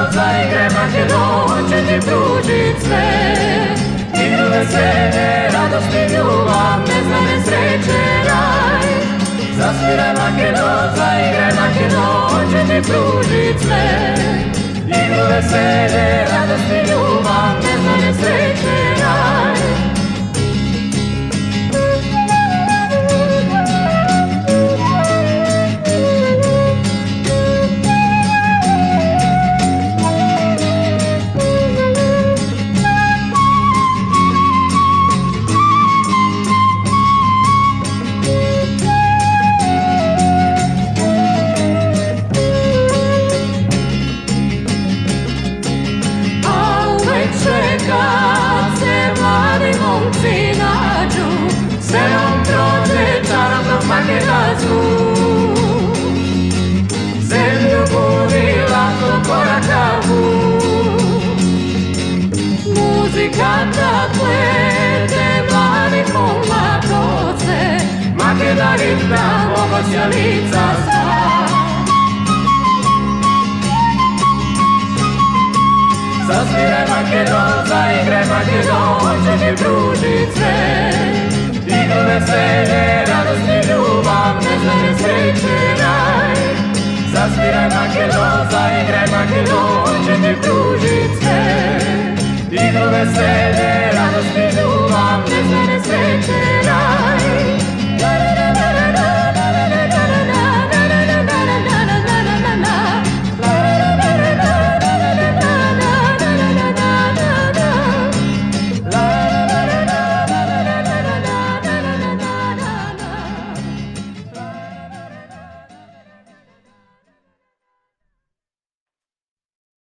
zaigraj Makedon, će ti pružit sve. Igru veselje, radost i ljubav, neznane sreće raj. Zasviraj Makedon, zaigraj Makedon, će ti pružit sve. Igru veselje, radost i ljubav, neznane sreće raj. Kad se mladi momci nađu, selom prođe čarobnog Makedazu. Zemlju budi lako korakavu, muzikanta plete mladih momatoce, Makeda ritma oboća lica sva. Zasviraj Makedon, zaigraj Makedon, će ti pružit sve.